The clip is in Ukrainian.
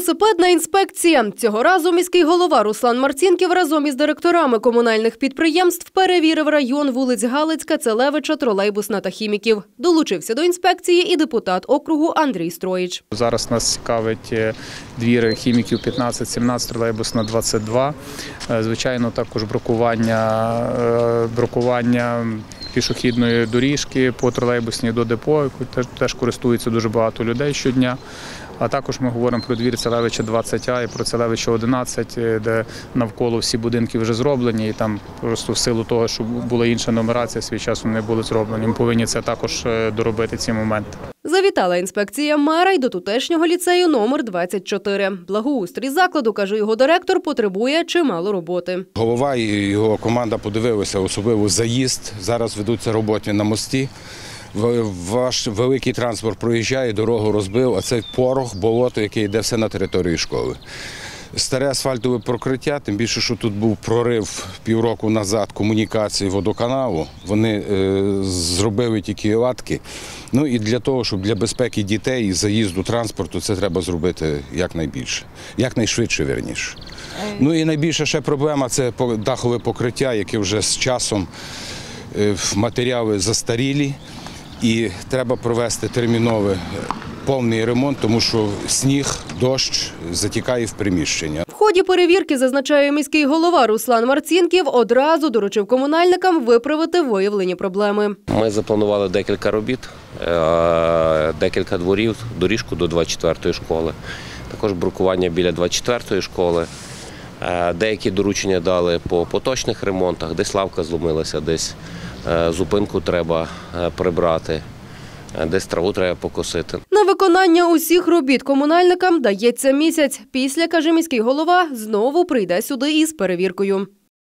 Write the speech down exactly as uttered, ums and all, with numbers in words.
Велосипедна інспекція. Цього разу міський голова Руслан Марцінків разом із директорами комунальних підприємств перевірив район вулиць Галицька, Целевича, Тролейбусна та Хіміків. Долучився до інспекції і депутат округу Андрій Строїч. Зараз нас цікавить двір Хіміків п'ятнадцять сімнадцять, Тролейбусна двадцять два. Звичайно, також брукування, брукування пішохідної доріжки по тролейбусній до депо, яку теж користується дуже багато людей щодня. А також ми говоримо про двір Целевича двадцять А і про Целевича одинадцять, де навколо всі будинки вже зроблені, і там просто в силу того, що була інша нумерація, свій час вони не були зроблені. Ми повинні це також доробити, ці моменти. Завітала інспекція мера й до тутешнього ліцею номер двадцять чотири. Благоустрій закладу, каже його директор, потребує чимало роботи. Голова і його команда подивилися, особливо заїзд. Зараз ведуться роботи на мості. Ваш великий транспорт проїжджає, дорогу розбив, а це порох, болото, яке йде все на території школи. Старе асфальтове покриття, тим більше, що тут був прорив півроку назад комунікації водоканалу. Вони е, зробили тільки латки. Ну і для того, щоб для безпеки дітей і заїзду транспорту, це треба зробити якнайбільше, якнайшвидше, вірніше. Ну і найбільша ще проблема – це дахове покриття, яке вже з часом е, матеріали застарілі. І треба провести терміновий повний ремонт, тому що сніг, дощ затікає в приміщення. В ході перевірки, зазначає міський голова Руслан Марцінків, одразу доручив комунальникам виправити виявлені проблеми. Ми запланували декілька робіт, декілька дворів, доріжку до двадцять четвертої школи, також брукування біля двадцять четвертої школи. Деякі доручення дали по поточних ремонтах, десь лавка зломилася, десь зупинку треба прибрати, десь траву треба покосити. На виконання усіх робіт комунальникам дається місяць. Після, каже міський голова, знову прийде сюди із перевіркою.